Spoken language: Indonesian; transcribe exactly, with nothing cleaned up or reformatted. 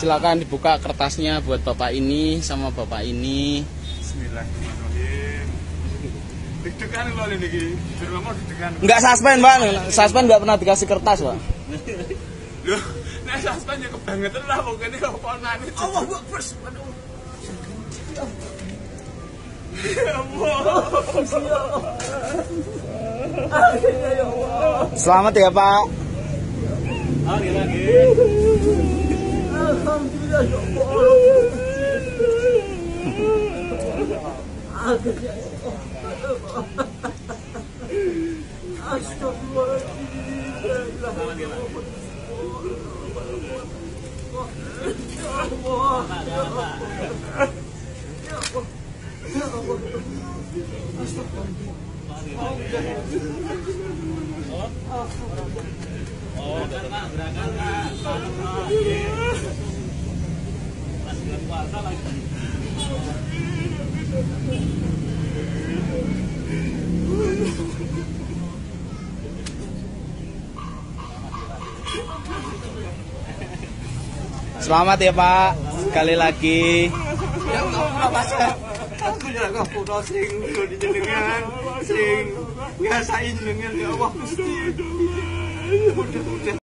Silakan dibuka kertasnya buat bapak ini sama bapak ini. Bismillahirrahmanirrahim. Deg-degan lho niki. Jero mau deg-degan. Enggak suspend, Pak. Suspend enggak pernah dikasih kertas, Pak. Lho, nek suspend ya kebangetan lah pokoknya oponane. Allah Akbar. Selamat ya, Pak. Lagi lagi. Alhamdulillah ya Allah. Oh, gerakan gerakan. Pas bulan puasa lagi. Selamat ya, Pak. Sekali lagi. Ya Allah, Mas. Aku jaga foto sing kudu jenengan, sing ngasai jenengan ya Allah Gusti. Udah udah